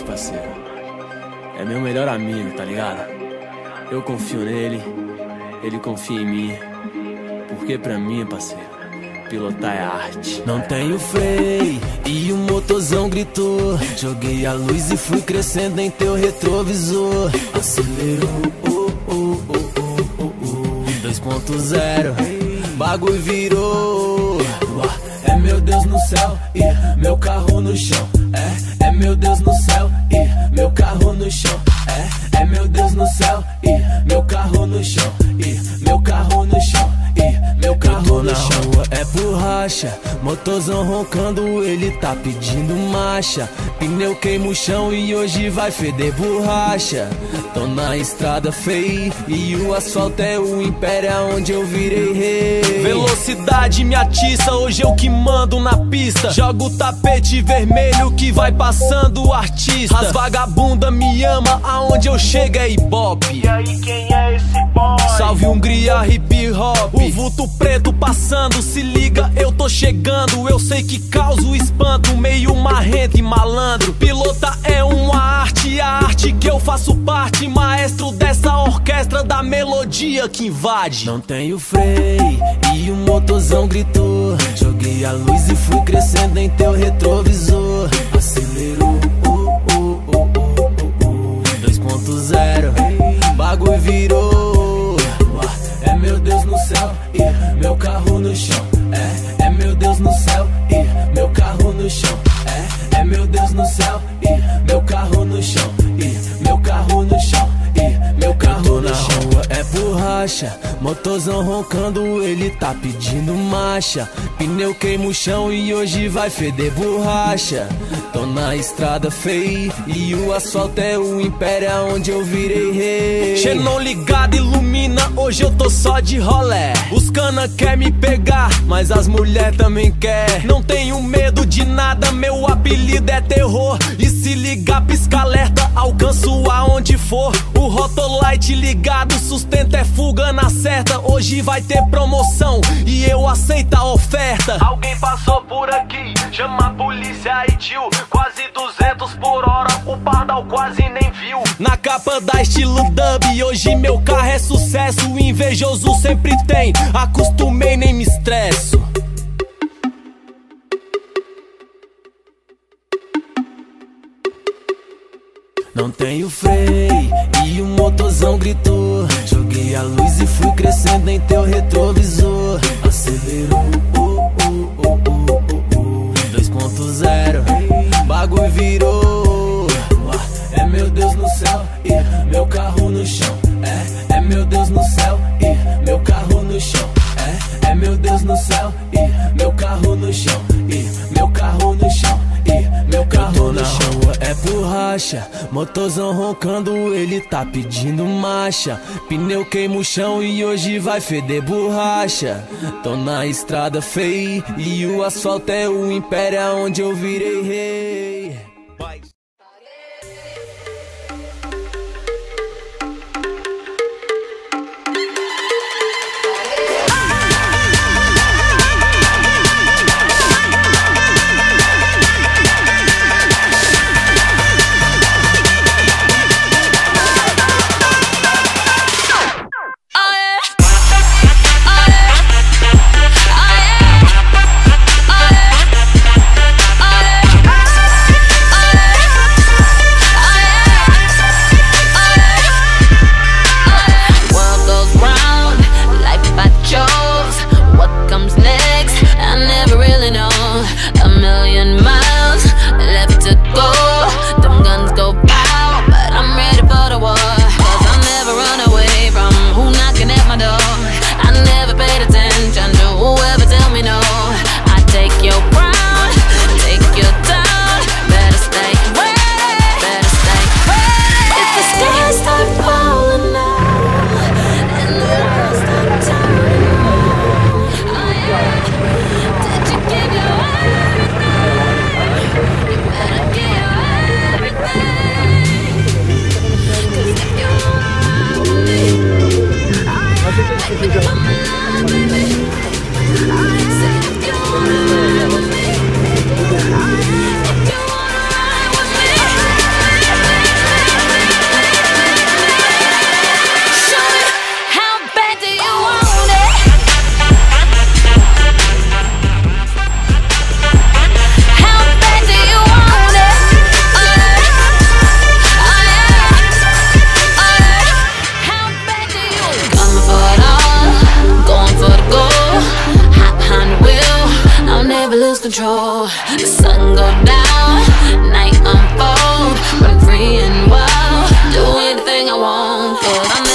parceiro. É meu melhor amigo, tá ligado? Eu confio nele, ele confia em mim. Porque pra mim, parceiro, pilotar é arte. Não tenho freio e o motorzão gritou. Joguei a luz e fui crescendo em teu retrovisor. Acelerou, 2.0, bagulho virou. É meu Deus no céu e meu carro no chão. É meu Deus no céu e meu carro no chão. É meu Deus no céu e meu carro no chão. E meu carro no chão. E meu carro no chão. Rua é borracha, motorzão roncando, ele tá pedindo marcha. Pneu queima o chão e hoje vai feder borracha. Tô na estrada feia e o asfalto é o império onde eu virei rei. Velocidade me atiça, hoje eu que mando na pista. Jogo o tapete vermelho que vai passando o artista. As vagabunda me ama, aonde eu chego é ibope. E aí quem é esse boy? Salve Hungria, hip hop. O vulto preto passando, se liga, eu tô chegando. Eu sei que causo espanto, meio marrento e malandro. Pilota é uma arte, a arte que eu faço parte. Maestro dessa orquestra da melodia que invade. Não tenho freio e o motorzão gritou. Joguei a luz e fui crescendo em teu retrovisor. Acelerou, 2.0, bagulho virou. É meu Deus no céu e meu carro no chão. É meu Deus no céu e meu carro no chão. É meu Deus no céu e meu carro no chão. E meu carro no chão. E meu carro no chão. Rua é borracha, motorzão roncando, ele tá pedindo marcha. Pneu queima o chão e hoje vai feder borracha. Tô na estrada feia e o asfalto é o império onde eu virei rei. Xenon ligado, ilumina, hoje eu tô só de rolé. Os cana quer me pegar, mas as mulher também quer. Não tenho medo de nada, meu apelido é terror. E se ligar, pisca alerta, alcanço aonde for. O Rotolite ligado, sustento é fuga na certa. Hoje vai ter promoção e eu aceito a oferta. Alguém passou por aqui, chama a polícia e tio. Quase 200 por hora, o pardal quase nem viu. Na capa da estilo dub, hoje meu carro é sucesso. O invejoso sempre tem, acostumei nem me estresso. Não tenho freio e o motorzão gritou. Joguei a luz e fui crescendo em teu retrovisor. Acelerou, 2.0, bagulho virou. É meu Deus no céu e meu carro no chão. É meu Deus no céu e meu carro no chão. É meu Deus no céu e meu carro no chão. E meu carro no chão. E meu carro no chão. Rua é borracha, motorzão roncando, ele tá pedindo marcha. Pneu queima o chão e hoje vai feder borracha. Tô na estrada feia e o asfalto é o império onde eu virei rei. The sun go down, night unfold. Run free and wild, do anything I want, 'cause I